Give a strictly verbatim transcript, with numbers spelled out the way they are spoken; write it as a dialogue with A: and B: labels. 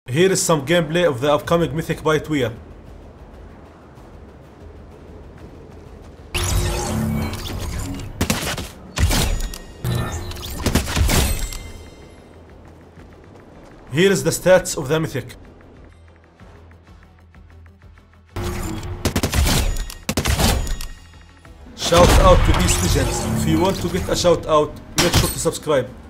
A: Here is some gameplay of the upcoming mythic by Tuya. Here is the stats of the mythic. Shout out to these legends. If you want to get a shout out, make sure to subscribe.